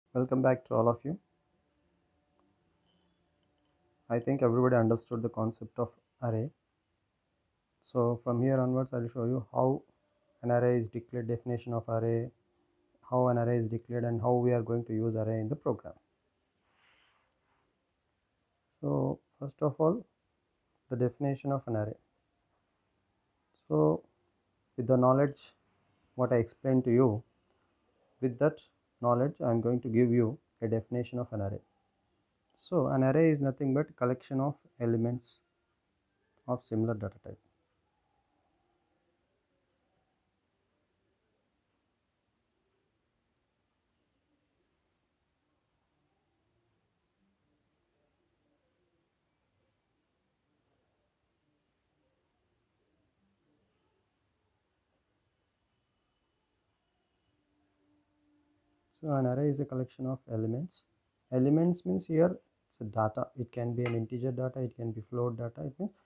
Welcome back to all of you. I think everybody understood the concept of array. So from here onwards, I'll show you how an array is declared, definition of array, how an array is declared, and how we are going to use array in the program. So first of all, the definition of an array. So with the knowledge what I explained to you, with that knowledge I'm going to give you a definition of an array. So an array is nothing but collection of elements of similar data type. So an array is a collection of elements. Elements means here it's a data. It can be an integer data, it can be float data. It means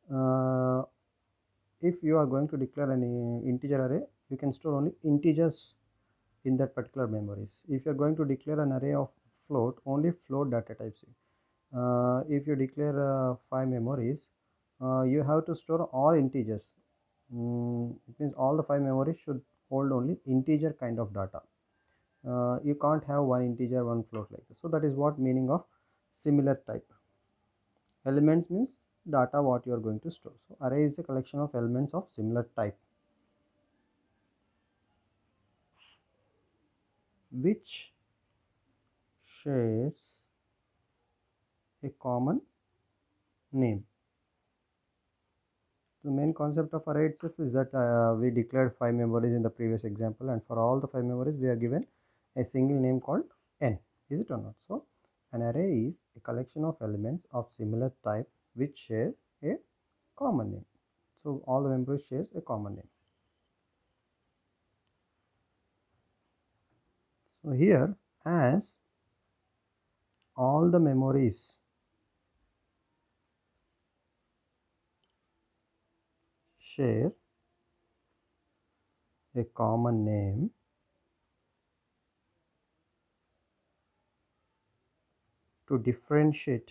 if you are going to declare an integer array, you can store only integers in that particular memories. If you are going to declare an array of float, only float data types. If you declare 5 memories, you have to store all integers. It means all the 5 memories should hold only integer kind of data. You can't have one integer, one float like this. So that is what meaning of similar type. Elements means data what you are going to store. So array is a collection of elements of similar type which shares a common name. The main concept of array itself is that we declared 5 memories in the previous example, and for all the 5 memories we are given a single name called n. Is it or not? So an array is a collection of elements of similar type which share a common name. So all the memories shares a common name. So here, as all the memories share a common name, to differentiate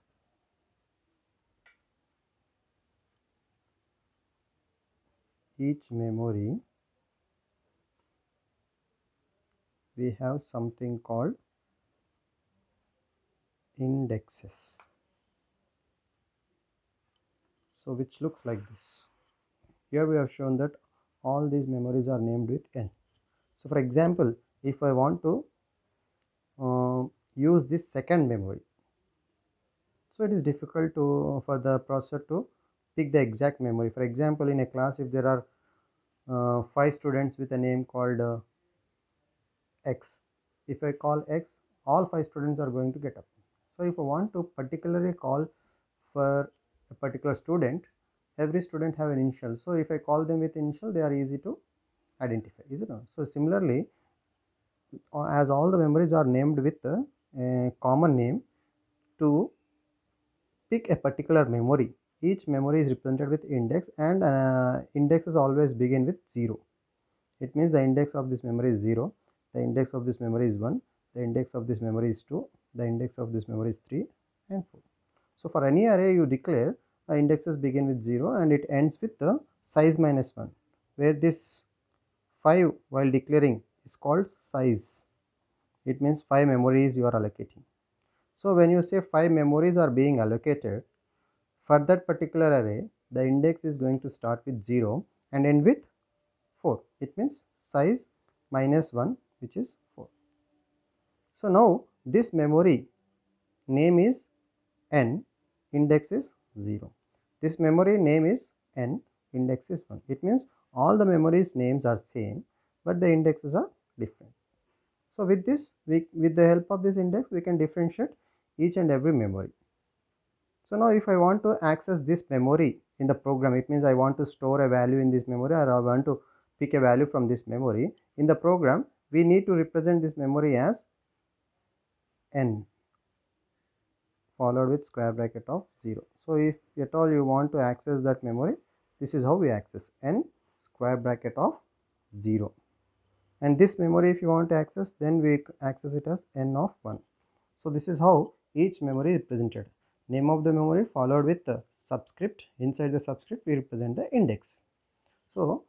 each memory, we have something called indexes. So which looks like this. Here we have shown that all these memories are named with n. So for example, if I want to use this second memory, so it is difficult to for the processor to pick the exact memory. For example, in a class, if there are 5 students with a name called x, if I call x, all 5 students are going to get up. So if I want to particularly call for a particular student, every student have an initial. So if I call them with initial, they are easy to identify, is it not? So similarly, as all the memories are named with a common name, to pick a particular memory, each memory is represented with index, and indexes always begin with 0. It means the index of this memory is 0, the index of this memory is 1, the index of this memory is 2, the index of this memory is 3, and 4. So for any array you declare, indexes begin with 0 and it ends with the size minus 1, where this 5 while declaring is called size. It means 5 memories you are allocating. So when you say 5 memories are being allocated, for that particular array, the index is going to start with 0 and end with 4. It means size minus 1, which is 4. So now this memory name is n, index is 0. This memory name is n, index is 1. It means all the memories names are same, but the indexes are different. So with this, with the help of this index, we can differentiate each and every memory. So now if I want to access this memory in the program, it means I want to store a value in this memory, or I want to pick a value from this memory. In the program, we need to represent this memory as n followed with square bracket of 0. So if at all you want to access that memory, this is how we access n square bracket of 0. and this memory if you want to access, then we access it as n of 1. So this is how each memory is presented. Name of the memory followed with the subscript. Inside the subscript we represent the index. So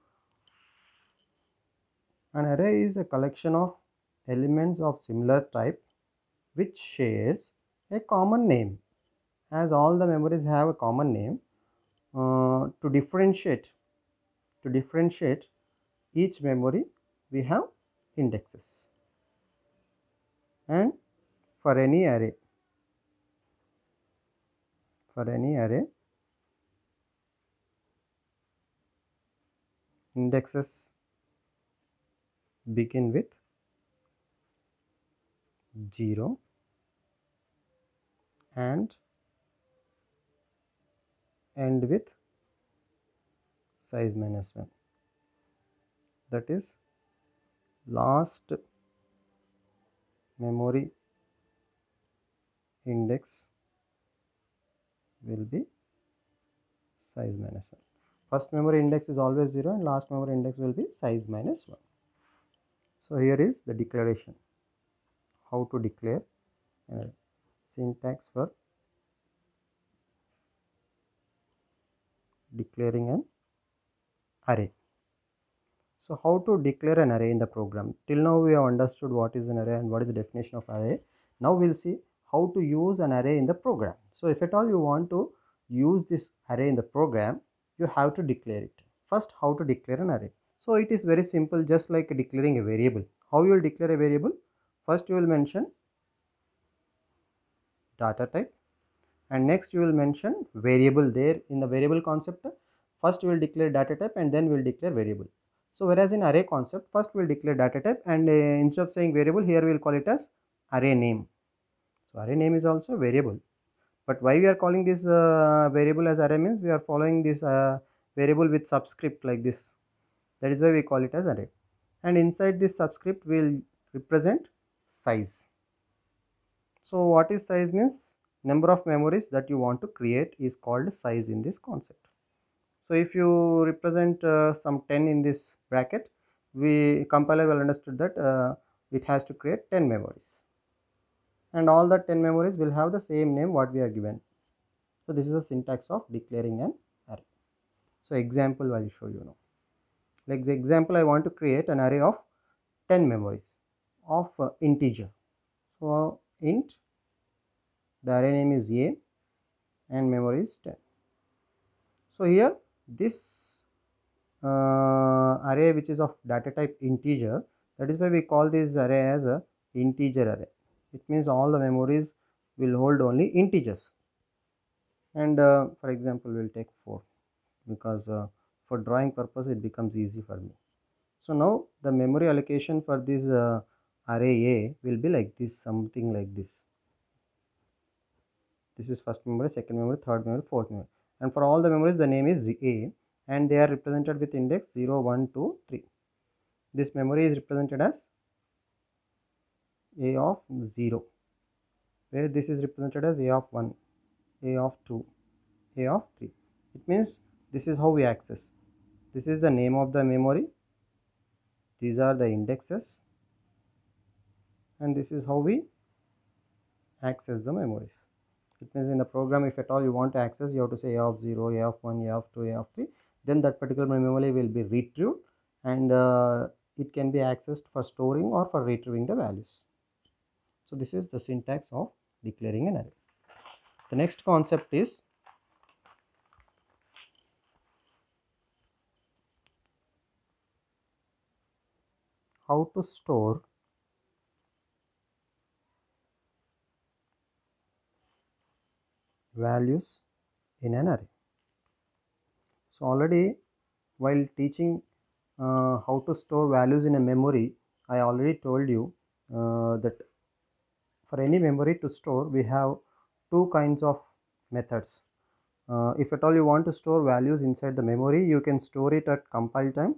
an array is a collection of elements of similar type which shares a common name. As all the memories have a common name, to differentiate each memory we have indexes, and for any array indexes begin with 0 and end with size minus 1. That is, last memory index will be size minus 1. First memory index is always 0 and last memory index will be size minus 1. So here is the declaration, how to declare an array. Syntax for declaring an array. So how to declare an array in the program? Till now we have understood what is an array and what is the definition of array. Now we'll see how to use an array in the program. So if at all you want to use this array in the program, you have to declare it. First, how to declare an array? So it is very simple, just like declaring a variable. How you will declare a variable? First you will mention data type, and next you will mention variable. There in the variable concept, first you will declare data type and then we will declare variable. So whereas in array concept, first we will declare data type, and instead of saying variable, here we will call it as array name. So array name is also variable, but why we are calling this variable as array means we are following this variable with subscript like this. That is why we call it as array, and inside this subscript we will represent size. So what is size means? Number of memories that you want to create is called size in this concept. So if you represent some 10 in this bracket, we compiler will understood that it has to create 10 memories, and all the 10 memories will have the same name what we are given. So this is the syntax of declaring an array. So example I will show you now. Like the example, I want to create an array of 10 memories of integer. So int, the array name is a and memory is 10. So here this array which is of data type integer, that is why we call this array as a integer array. It means all the memories will hold only integers, and for example we will take 4 because for drawing purpose it becomes easy for me. So now the memory allocation for this array A will be like this, something like this. This is first memory, second memory, third memory, fourth memory, and for all the memories the name is A, and they are represented with index 0, 1, 2, 3. This memory is represented as A of 0, where this is represented as A of 1, A of 2, A of 3. It means this is how we access. This is the name of the memory, these are the indexes, and this is how we access the memories. It means in the program, if at all you want to access, you have to say A of 0, A of 1, A of 2, A of 3. Then that particular memory will be retrieved, and it can be accessed for storing or for retrieving the values. So this is the syntax of declaring an array. The next concept is how to store values in an array. So already while teaching how to store values in a memory, I already told you that for any memory to store, we have two kinds of methods. If at all you want to store values inside the memory, you can store it at compile time.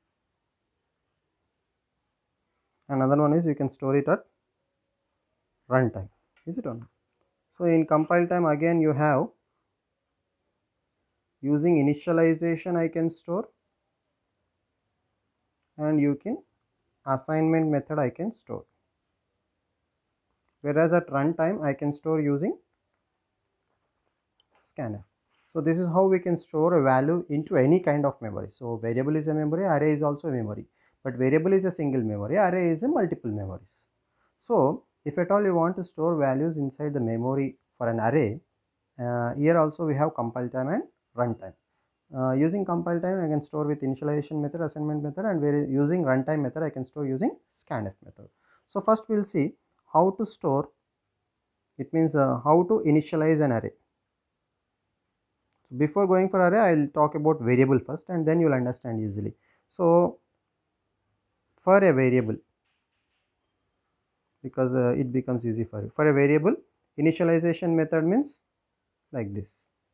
Another one is you can store it at runtime. Is it on? So in compile time, again you have using initialization I can store, and you can assignment method I can store, whereas at runtime I can store using scanf. So this is how we can store a value into any kind of memory. So variable is a memory, array is also a memory, but variable is a single memory, array is a multiple memories. So if at all you want to store values inside the memory for an array, here also we have compile time and runtime. Using compile time I can store with initialization method, assignment method, and using runtime method I can store using scanf method. So first we will see how to store, it means how to initialize an array. So before going for array, I will talk about variable first and then you will understand easily. So for a variable, because it becomes easy for you, for a variable, initialization method means like this: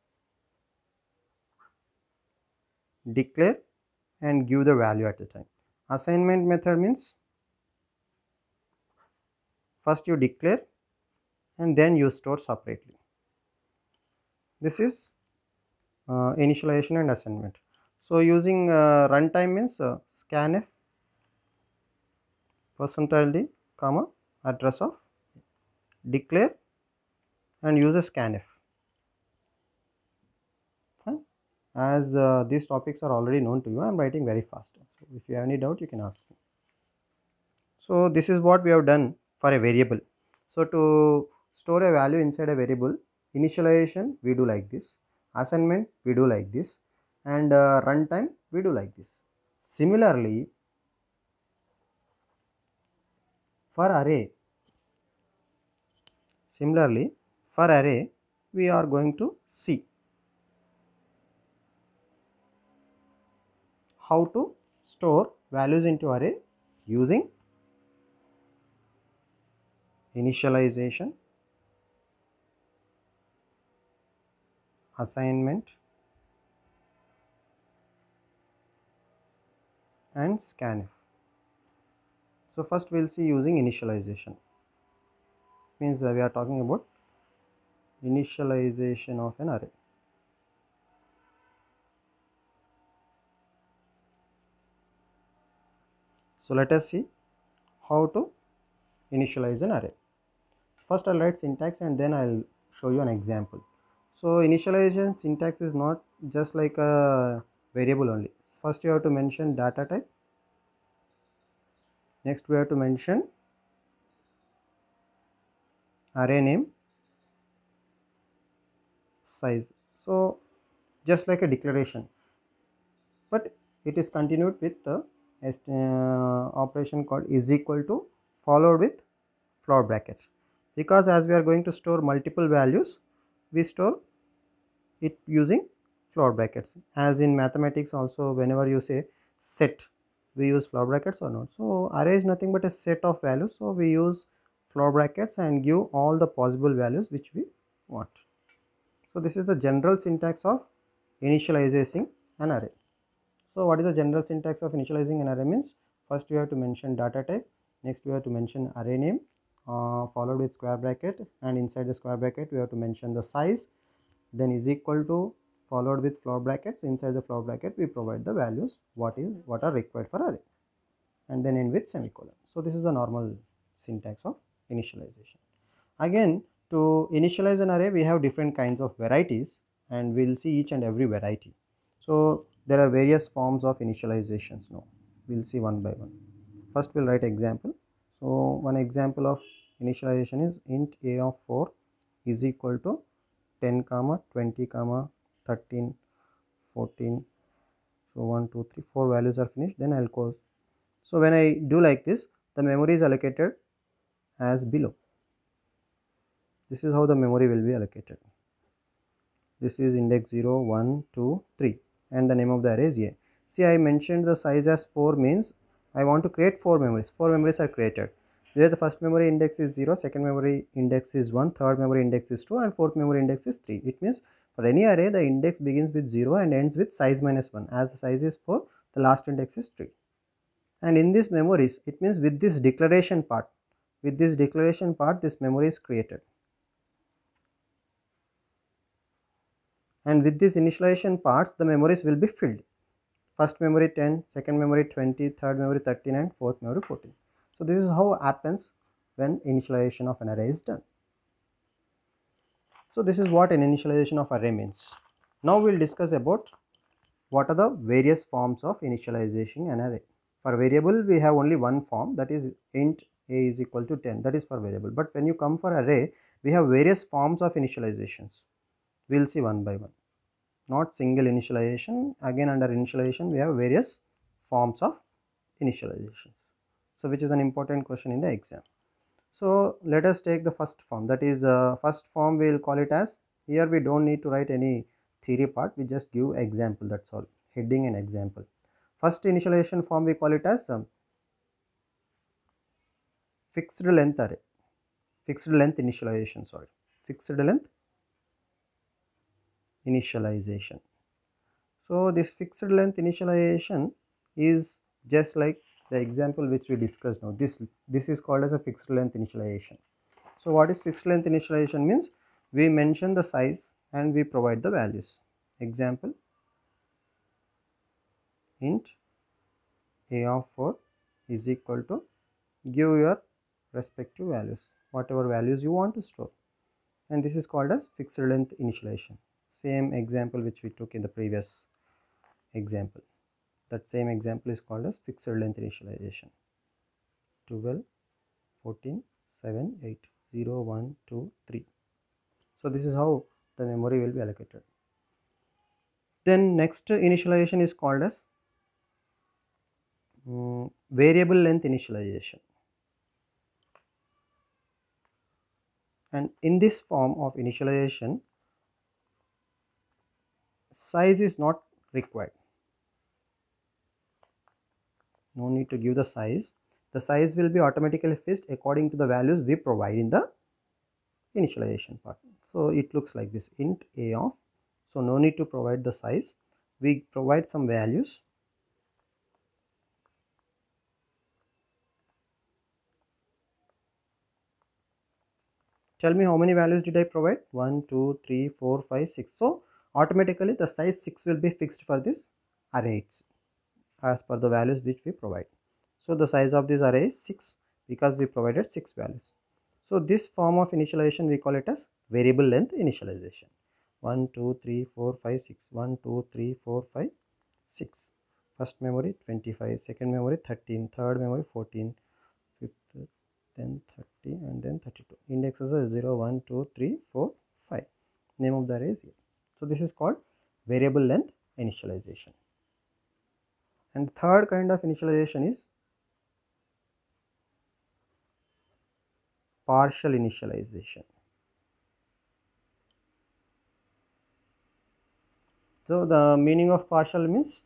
declare and give the value at the time. Assignment method means first you declare and then you store separately. This is initialization and assignment. So using runtime means scanf %d comma address of declare and use a scanf. Fine. As these topics are already known to you, I am writing very fast. So if you have any doubt, you can ask me. So this is what we have done for a variable. So to store a value inside a variable, initialization we do like this, assignment we do like this, and runtime we do like this. Similarly, for array, we are going to see how to store values into array using initialization, assignment, and scanf. So first we will see using initialization, means we are talking about initialization of an array. So let us see how to initialize an array. First I'll write syntax and then I'll show you an example. So initialization syntax is not just like a variable only. First you have to mention data type, next we have to mention array name, size. So just like a declaration, but it is continued with the operation called is equal to followed with floor brackets, because as we are going to store multiple values, we store it using floor brackets. As in mathematics also, whenever you say set, we use floor brackets or not. So array is nothing but a set of values, so we use floor brackets and give all the possible values which we want. So this is the general syntax of initializing an array. So what is the general syntax of initializing an array means? First we have to mention data type, next we have to mention array name, followed with square bracket, and inside the square bracket we have to mention the size, then is equal to followed with floor brackets. Inside the floor bracket we provide the values what are required for array, and then end with semicolon. So this is the normal syntax of initialization. Again, to initialize an array we have different kinds of varieties, and we'll see each and every variety. So there are various forms of initializations. Now we'll see one by one. First we'll write example. So one example of initialization is int a of 4 is equal to 10 comma 20 comma 13 14. So 1 2 3 4 values are finished, then I'll close. So when I do like this, the memory is allocated as below. This is how the memory will be allocated. This is index 0 1 2 3 and the name of the array is a. See, I mentioned the size as 4 means I want to create 4 memories. 4 memories are created. Where the first memory index is 0, second memory index is 1, third memory index is 2, and fourth memory index is 3. It means for any array the index begins with 0 and ends with size minus 1. As the size is 4, the last index is 3. And in these memories, it means with this declaration part, this memory is created. And with this initialization parts, the memories will be filled. First memory 10, second memory 20, third memory 13, and fourth memory 14. So this is how it happens when initialization of an array is done. So this is what an initialization of array means. Now we'll discuss about what are the various forms of initialization an array. For variable we have only one form, that is int a is equal to 10, that is for variable. But when you come for array, we have various forms of initializations. We'll see one by one, not single initialization. Again, under initialization we have various forms of initializations, so which is an important question in the exam. So let us take the first form, that is first form we will call it as, here we don't need to write any theory part, we just give example, that's all, heading and example. First initialization form we call it as fixed length array, fixed length initialization, sorry, fixed length initialization. So this fixed length initialization is just like the example which we discussed now. This is called as a fixed length initialization. So what is fixed length initialization means? We mention the size and we provide the values. Example, int a of 4 is equal to, give your respective values, whatever values you want to store, and this is called as fixed length initialization. Same example which we took in the previous example, that same example is called as fixed length initialization. 12, 14, 7, 8, 0, 1, 2, 3. So this is how the memory will be allocated. Then next initialization is called as variable length initialization, and in this form of initialization size is not required, no need to give the size. The size will be automatically fixed according to the values we provide in the initialization part. So it looks like this, int a of, so no need to provide the size, we provide some values. Tell me how many values did I provide? 1, 2, 3, 4, 5, 6. So automatically the size 6 will be fixed for this array as per the values which we provide. So the size of this array is 6 because we provided 6 values. So this form of initialization we call it as variable length initialization. 1, 2, 3, 4, 5, 6. 1, 2, 3, 4, 5, 6. First memory 25, second memory 13, third memory 14, fifth, then 30, and then 32. Indexes are 0, 1, 2, 3, 4, 5. Name of the array is here. So this is called variable length initialization. And the third kind of initialization is partial initialization. So the meaning of partial means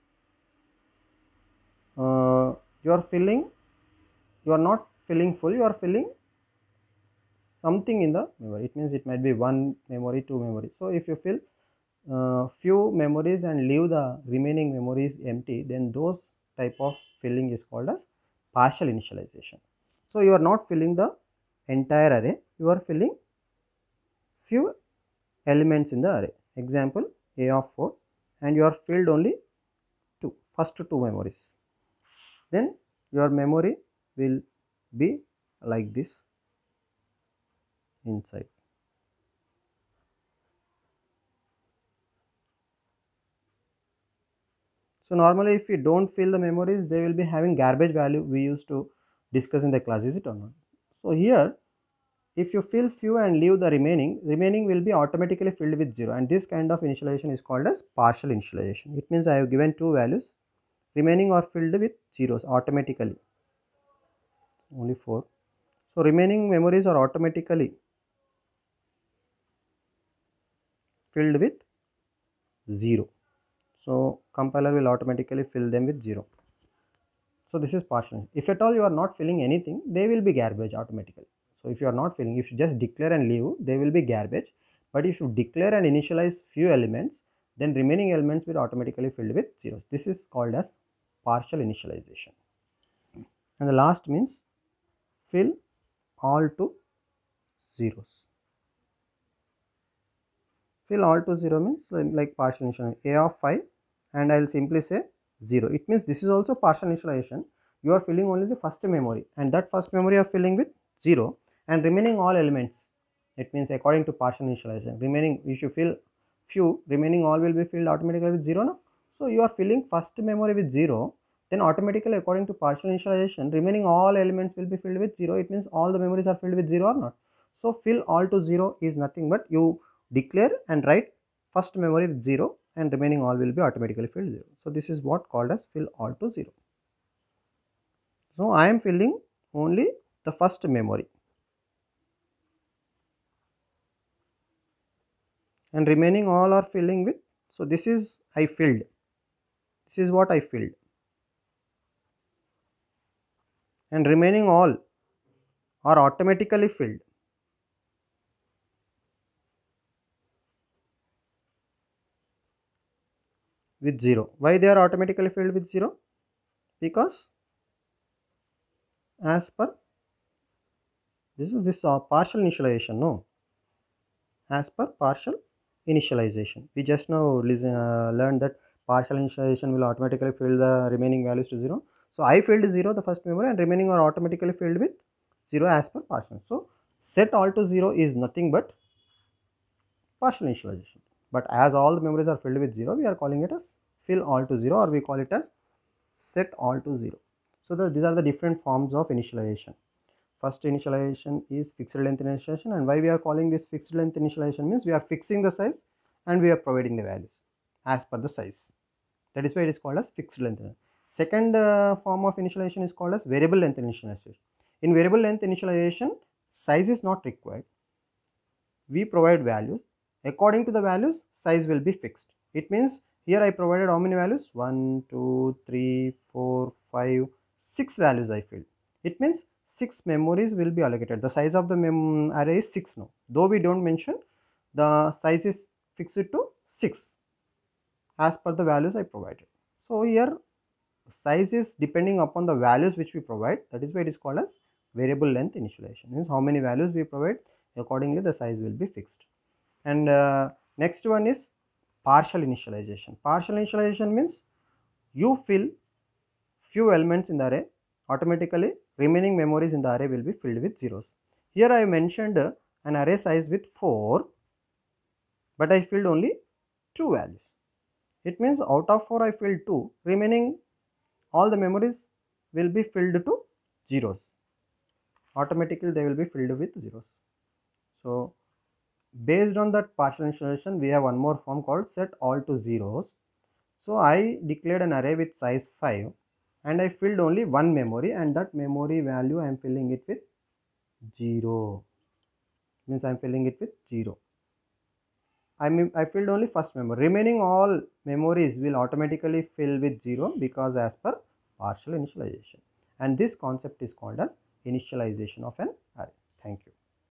you are filling, you are not filling full, you are filling something in the memory. It means it might be one memory, two memory. So if you fill few memories and leave the remaining memories empty, then those type of filling is called as partial initialization. So you are not filling the entire array, you are filling few elements in the array. Example, a of 4, and you are filled only first two memories, then your memory will be like this inside. So normally if we don't fill the memories, they will be having garbage value we used to discuss in the class, is it or not? So here if you fill few and leave the remaining will be automatically filled with 0, and this kind of initialization is called as partial initialization. It means I have given two values, remaining are filled with zeros automatically, only 4. So remaining memories are automatically filled with 0. So compiler will automatically fill them with 0. So this is partial. If at all you are not filling anything, they will be garbage automatically. So if you are not filling, if you just declare and leave, they will be garbage. But if you declare and initialize few elements, then remaining elements will automatically filled with zeros. This is called as partial initialization. And the last means fill all to zeros. Fill all to 0 means like partial initialization. A of 5, and I will simply say 0. It means this is also partial initialization. You are filling only the first memory, and that first memory you are filling with 0, and remaining all elements. It means according to partial initialization, remaining, if you fill few, remaining all will be filled automatically with 0 now. So you are filling first memory with 0, then automatically according to partial initialization, remaining all elements will be filled with 0. It means all the memories are filled with 0 or not. So fill all to 0 is nothing but you declare and write first memory with 0, and remaining all will be automatically filled 0. So this is what called as fill all to 0. So I am filling only the first memory, and remaining all are filling with, so this is I filled, this is what I filled, and remaining all are automatically filled with 0. Why they are automatically filled with 0? Because as per this partial initialization, no, as per partial initialization, we just now learned that partial initialization will automatically fill the remaining values to 0. So I filled 0 the first memory, and remaining are automatically filled with 0 as per partial. So set all to 0 is nothing but partial initialization, but as all the memories are filled with 0, we are calling it as fill all to 0, or we call it as set all to 0. So these are the different forms of initialization. First initialization is fixed length initialization, and why we are calling this fixed length initialization means we are fixing the size and we are providing the values as per the size. That is why it is called as fixed length. Second form of initialization is called as variable length initialization. In variable length initialization, size is not required. We provide values. According to the values, size will be fixed. It means here I provided how many values? 1, 2, 3, 4, 5, 6 values I filled. It means 6 memories will be allocated. The size of the array is 6 now. Though we don't mention, the size is fixed to 6 as per the values I provided. So here size is depending upon the values which we provide. That is why it is called as variable length initialization. Means how many values we provide, accordingly the size will be fixed. And next one is partial initialization. Partial initialization means you fill few elements in the array, automatically remaining memories in the array will be filled with zeros. Here I mentioned an array size with 4, but I filled only 2 values. It means out of 4 I filled 2, remaining all the memories will be filled to zeros. Automatically they will be filled with zeros. So based on that partial initialization, we have one more form called set all to zeros. So I declared an array with size 5, and I filled only one memory, and that memory value I am filling it with 0. Means I am filling it with 0. I filled only first memory. Remaining all memories will automatically fill with 0 because as per partial initialization. And this concept is called as initialization of an array. Thank you.